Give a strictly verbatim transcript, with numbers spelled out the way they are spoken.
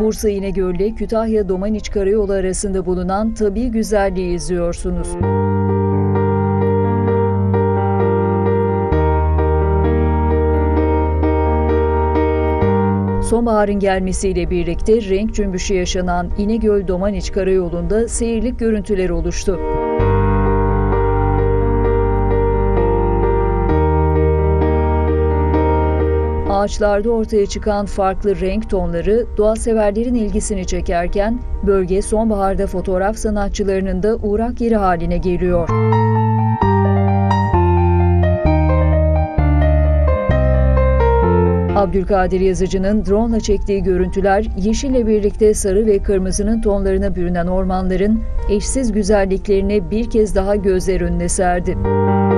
Bursa İnegöl ile Kütahya Domaniç Karayolu arasında bulunan tabii güzelliği izliyorsunuz. Sonbaharın gelmesiyle birlikte renk cümbüşü yaşanan İnegöl-Domaniç Karayolu'nda seyirlik görüntüler oluştu. Ağaçlarda ortaya çıkan farklı renk tonları doğa severlerin ilgisini çekerken bölge sonbaharda fotoğraf sanatçılarının da uğrak yeri haline geliyor. Abdülkadir Yazıcı'nın drone ile çektiği görüntüler yeşille birlikte sarı ve kırmızının tonlarına bürünen ormanların eşsiz güzelliklerini bir kez daha gözler önüne serdi.